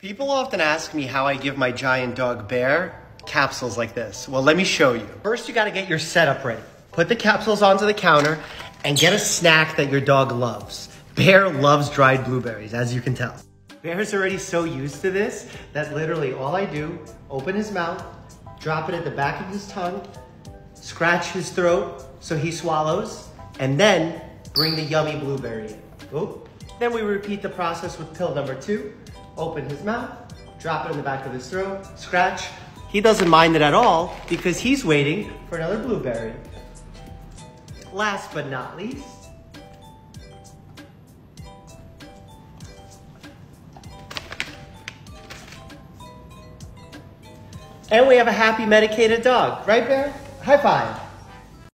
People often ask me how I give my giant dog Bear capsules like this. Well, let me show you. First, you gotta get your setup ready. Put the capsules onto the counter and get a snack that your dog loves. Bear loves dried blueberries, as you can tell. Bear's already so used to this that literally all I do, open his mouth, drop it at the back of his tongue, scratch his throat so he swallows, and then bring the yummy blueberry in. Oh. Then we repeat the process with pill number 2. Open his mouth, drop it in the back of his throat, scratch. He doesn't mind it at all because he's waiting for another blueberry. Last but not least, and we have a happy medicated dog, right, Bear? High five.